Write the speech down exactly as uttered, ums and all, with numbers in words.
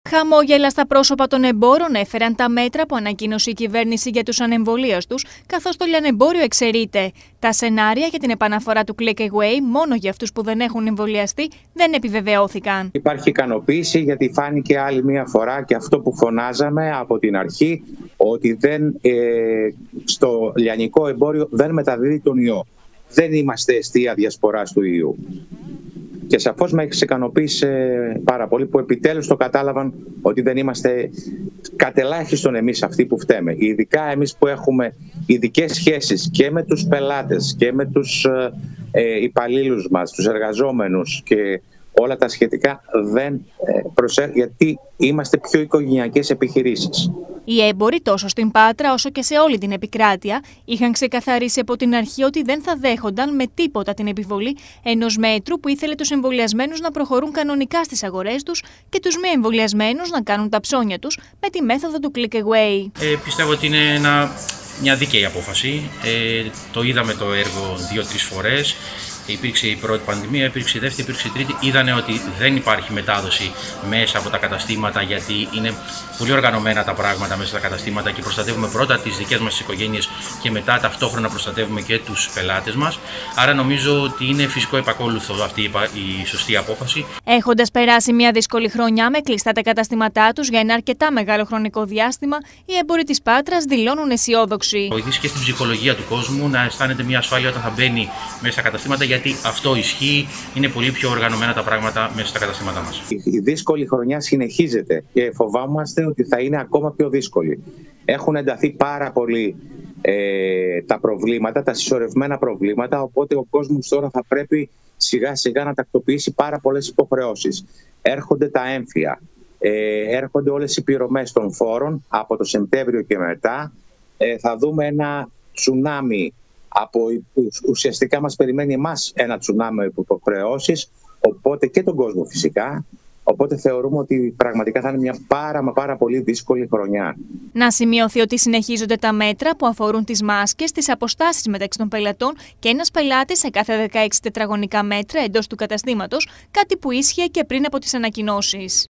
Χαμόγελα στα πρόσωπα των εμπόρων έφεραν τα μέτρα που ανακοίνωσε η κυβέρνηση για τους ανεμβολίαστους, καθώς το λιανεμπόριο εξαιρείται. Τα σενάρια για την επαναφορά του Click Away μόνο για αυτούς που δεν έχουν εμβολιαστεί δεν επιβεβαιώθηκαν. Υπάρχει ικανοποίηση γιατί φάνηκε άλλη μία φορά και αυτό που φωνάζαμε από την αρχή, ότι δεν, ε, στο λιανικό εμπόριο δεν μεταδίδει τον ιό. Δεν είμαστε αιστεία διασποράς του ιού. Και σαφώς με ικανοποίησε πάρα πολύ που επιτέλους το κατάλαβαν ότι δεν είμαστε κατελάχιστον εμείς αυτοί που φταίμε. Ειδικά εμείς που έχουμε ειδικές σχέσεις και με τους πελάτες και με τους ε, υπαλλήλους μας, τους εργαζόμενους και όλα τα σχετικά, δεν προσέχουν γιατί είμαστε πιο οικογενειακές επιχειρήσεις. Οι έμποροι τόσο στην Πάτρα όσο και σε όλη την επικράτεια είχαν ξεκαθαρίσει από την αρχή ότι δεν θα δέχονταν με τίποτα την επιβολή ενός μέτρου που ήθελε τους εμβολιασμένους να προχωρούν κανονικά στις αγορές τους και τους μη εμβολιασμένους να κάνουν τα ψώνια τους με τη μέθοδο του Click Away. Ε, πιστεύω ότι είναι ένα, μια δίκαιη απόφαση. Ε, το είδαμε το έργο δύο-τρεις φορές. Υπήρξε η πρώτη πανδημία, υπήρξε η δεύτερη, υπήρξε η τρίτη. Είδανε ότι δεν υπάρχει μετάδοση μέσα από τα καταστήματα, γιατί είναι πολύ οργανωμένα τα πράγματα μέσα στα καταστήματα και προστατεύουμε πρώτα τις δικές μας οικογένειες και μετά ταυτόχρονα προστατεύουμε και τους πελάτες μας. Άρα νομίζω ότι είναι φυσικό επακόλουθο αυτή η σωστή απόφαση. Έχοντας περάσει μια δύσκολη χρονιά με κλειστά τα καταστήματά τους για ένα αρκετά μεγάλο χρονικό διάστημα, οι έμποροι της Πάτρας δηλώνουν αισιόδοξοι. Βοηθήσει και στην ψυχολογία του κόσμου να αισθάνεται μια ασφάλεια όταν θα μπαίνει μέσα στα καταστήματα, γιατί αυτό ισχύει, είναι πολύ πιο οργανωμένα τα πράγματα μέσα στα καταστήματά μας. Η δύσκολη χρονιά συνεχίζεται και φοβάμαστε ότι θα είναι ακόμα πιο δύσκολη. Έχουν ενταθεί πάρα πολύ ε, τα προβλήματα, τα συσσωρευμένα προβλήματα, οπότε ο κόσμος τώρα θα πρέπει σιγά σιγά να τακτοποιήσει πάρα πολλές υποχρεώσεις. Έρχονται τα έμφυα, ε, έρχονται όλες οι πληρωμές των φόρων από το Σεπτέμβριο και μετά. Ε, θα δούμε ένα τσουνάμι. Από, ουσιαστικά μας περιμένει εμάς ένα τσουνάμι από υποχρεώσεις, οπότε και τον κόσμο φυσικά. Οπότε θεωρούμε ότι πραγματικά θα είναι μια πάρα μα πάρα πολύ δύσκολη χρονιά. Να σημειωθεί ότι συνεχίζονται τα μέτρα που αφορούν τις μάσκες, τις αποστάσεις μεταξύ των πελατών και ένας πελάτης σε κάθε δεκαέξι τετραγωνικά μέτρα εντός του καταστήματος, κάτι που ίσχυε και πριν από τις ανακοινώσεις.